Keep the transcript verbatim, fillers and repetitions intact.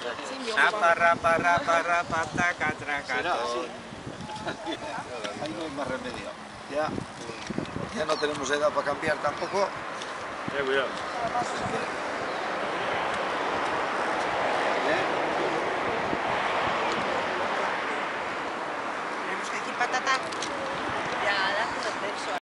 Rapa, rapa, rapa, rapa, taca, traca, Ahí no hay más remedio. Ya, ya no tenemos edad para cambiar tampoco. Eh, cuidado.